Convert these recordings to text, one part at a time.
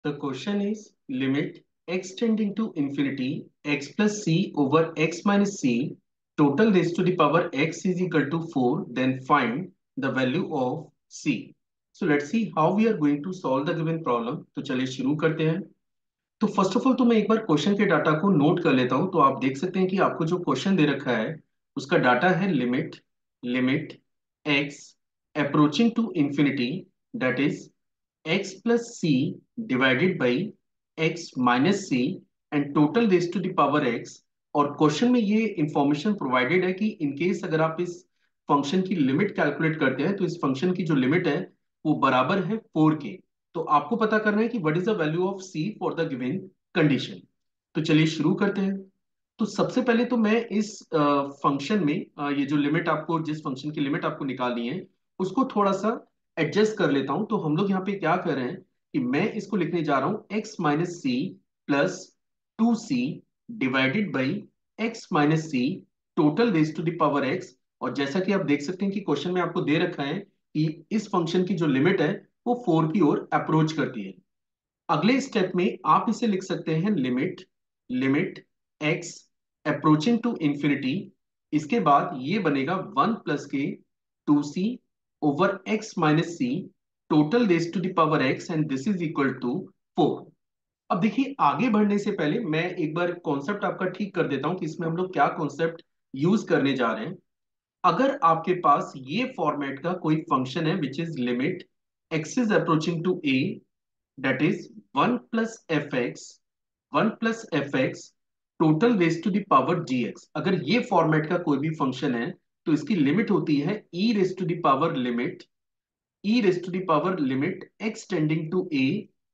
The question is limit x tending to infinity x plus c over x minus c total raised to the power x is equal to 4, then find the value of c. So let's see how we are going to solve the given problem. तो चलिए शुरू करते हैं। तो first of all तो मैं एक बार क्वेश्चन के डाटा को नोट कर लेता हूं। तो आप देख सकते हैं कि आपको जो क्वेश्चन दे रखा है उसका डाटा है limit limit x approaching to infinity, that is x plus c divided by x minus c and total raised to the power x। और क्वेश्चन में ये इंफॉर्मेशन प्रोवाइडेड है कि इन केस अगर आप इस फंक्शन की लिमिट कैलकुलेट करते हैं तो इस फंक्शन की जो लिमिट है वो बराबर है 4 के। तो आपको पता करना है कि what is the value of c for the given condition. तो चलिए शुरू करते हैं। तो सबसे पहले तो मैं इस फंक्शन में ये जो लिमिट आपको जिस फंक्शन की लिमिट आपको निकालनी है उसको थोड़ा सा एडजस्ट कर लेता हूं। तो हम लोग यहाँ पे क्या कर रहे हैं कि मैं इसको लिखने जा रहा हूं x minus c plus 2c divided by x minus c total raise to the power x। और जैसा कि आप देख सकते हैं कि क्वेश्चन में आपको दे रखा है कि इस फंक्शन की जो लिमिट है वो 4 की ओर अप्रोच करती है। अगले स्टेप में आप इसे लिख सकते हैं limit limit x approaching to infinity. इसके बाद ये बनेगा 1 प्लस के 2c over x minus c total raise to the power x and this is equal to 4। अब देखिए आगे बढ़ने से पहले मैं एक बार कॉन्सेप्ट आपका ठीक कर देता हूं कि इसमें हम लोग क्या कॉन्सेप्ट यूज करने जा रहे हैं। अगर आपके पास ये फॉर्मेट का कोई फंक्शन है which is limit x is approaching to a, that is 1 plus fx 1 plus fx total raise to the power gx। अगर ये फॉर्मेट का कोई भी फंक्शन है तो इसकी लिमिट होती है e raise to the power limit e raise to the power limit x tending to a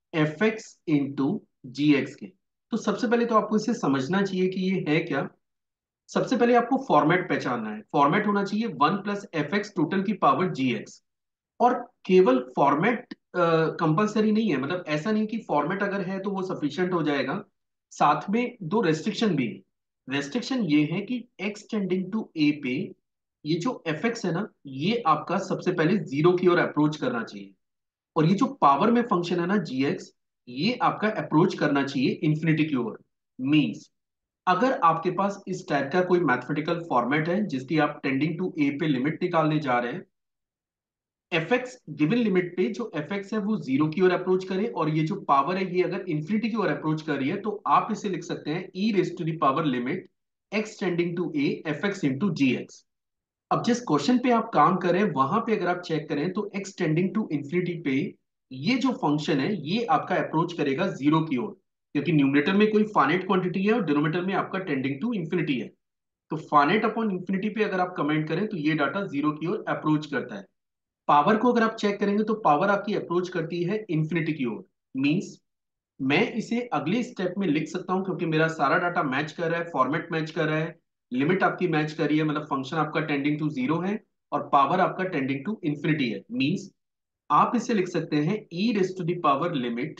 fx into gx के। तो सबसे पहले तो आपको इसे समझना चाहिए कि ये है क्या। सबसे पहले आपको फॉर्मेट पहचानना है। फॉर्मेट होना चाहिए 1 प्लस fx टोटल की पावर gx। और केवल फॉर्मेट कंपलसरी नहीं है, मतलब ऐसा नहीं कि फॉर्मेट अगर है तो वो सफिशिएंट हो जाएगा। साथ में दो रेस्ट्रिक्शन भी है। रेस्ट्रिक्शन ये है कि x टेंडिंग टू a पे ये जो fx है ना ये आपका सबसे पहले जीरो की ओर अप्रोच करना चाहिए। और ये जो पावर में फंक्शन है ना gx ये आपका अप्रोच करना चाहिए इंफिनिटी की ओर। मींस अगर आपके पास इस टाइप का कोई मैथमेटिकल फॉर्मेट है जिसकी आप टेंडिंग टू a पे लिमिट निकालने जा रहे हैं, एफ एक्स गिवन लिमिट पे जो एफ एक्स है वो जीरो की ओर अप्रोच करे और ये जो पावर है ये अगर इंफिनिटी की ओर अप्रोच कर रही है तो आप इसे लिख सकते हैं e raise to the power limit x tending to a f x into g x. अब जिस क्वेश्चन पे आप काम करें वहां पे अगर आप चेक करें तो एक्स टेंडिंग टू इंफिनिटी पे ये जो फंक्शन है ये आपका अप्रोच करेगा जीरो की ओर, क्योंकि न्यूमरेटर में कोई फाइनाइट क्वांटिटी है और डिनोमिनेटर में आपका टेंडिंग टू इंफिनिटी है। तो फाइनाइट अपॉन इंफिनिटी पे अगर आप कमेंट करें तो ये डाटा जीरो की ओर अप्रोच करता है। पावर को अगर आप चेक करेंगे तो पावर आपकी अप्रोच करती है इंफिनिटी की ओर। मींस मैं इसे अगले स्टेप में लिख सकता हूं क्योंकि मेरा सारा डाटा मैच कर रहा है, फॉर्मेट मैच कर रहा है, लिमिट आपकी मैच कर रही है, मतलब फंक्शन आपका टेंडिंग टू जीरो है और पावर आपका टेंडिंग टू इंफिनिटी है। मींस आप इसे लिख सकते हैं e raise to the power limit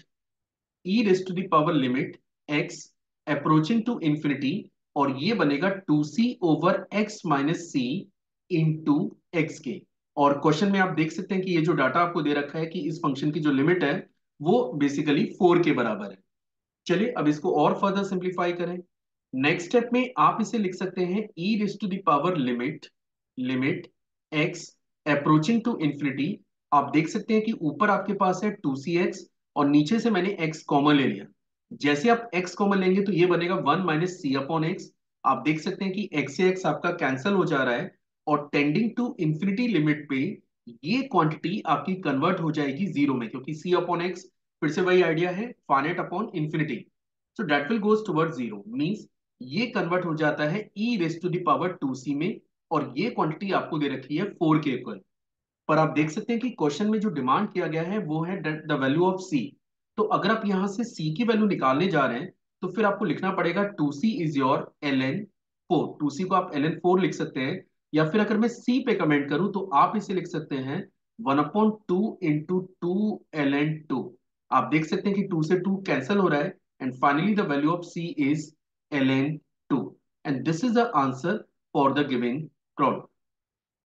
e raise to the power limit x approaching to infinity. और ये बनेगा 2c over x minus c into x के। और क्वेश्चन में आप देख सकते हैं कि ये जो डाटा आपको दे रखा है कि इस फंक्शन की जो लिमिट है वो बेसिकली 4 के बराबर है। चलिए अब इसको और फर्दर सिंप्लीफाई करें। नेक्स्ट स्टेप में आप इसे लिख सकते हैं e raise to the power limit limit x approaching to infinity. आप देख सकते हैं कि ऊपर आपके पास है 2cx और नीचे से मैंने x कॉमन ले लिया। जैसे आप x कॉमन लेंगे तो ये बनेगा 1 माइनस सी अपॉन एक्स। आप देख सकते हैं कि x से x आपका कैंसिल हो जा रहा है और टेंडिंग टू इंफिनिटी लिमिट पे ये क्वांटिटी आपकी कन्वर्ट हो जाएगी जीरो में, क्योंकि c अपॉन एक्स फिर से वही आइडिया है, finite upon infinity. So that will goes toward zero. Means ये कन्वर्ट हो जाता है e raise to the power 2c में और ये क्वांटिटी आपको दे रखी है 4 के इक्वल। पर आप देख सकते हैं कि क्वेश्चन में जो डिमांड किया गया है वो है द वैल्यू ऑफ c। तो अगर आप यहां से c की वैल्यू निकालने जा रहे हैं तो फिर आपको लिखना पड़ेगा 2c is your ln 4। 2c को आप ln 4 लिख सकते हैं, या फिर अगर मैं c पे कमेंट करूं तो आप इसे लिख सकते हैं 1/2 इंटू 2 ln 2। आप देख सकते हैं कि 2 से 2 कैंसिल हो रहा है and finally the value of c is ln 2 and this is the answer for the given problem.